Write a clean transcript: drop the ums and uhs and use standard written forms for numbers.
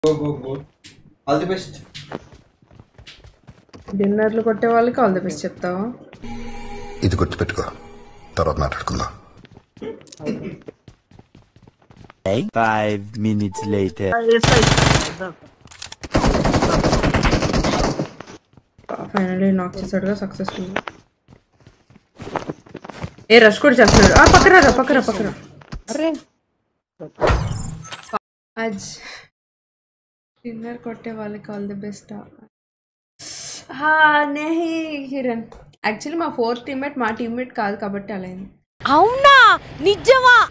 Go go go all the best. డిన్నర్లు కొట్టే వాళ్ళకి ఆల్ ది బెస్ట్ చెప్తావా? ఇది గుర్తుపెట్టుకో, తర్వాత మాట్లాడుకుందాం. 5 minutes later. ఫైనల్లీ నాక్ చేసాడుగా సక్సెస్ఫుల్. ఏ రష్ కూడా చేస్తున్నాడు. పక్కన అరే అజ్ డిన్నర్ కొట్టే వాళ్ళకి ఆల్ ది బెస్ట్. నెహి హిరణ్ యాక్చువల్లీ మా 4th టీమ్మేట్ మా టీమ్మేట్ కాదు కాబట్టి అలా అయింది. అవునా నిజమా?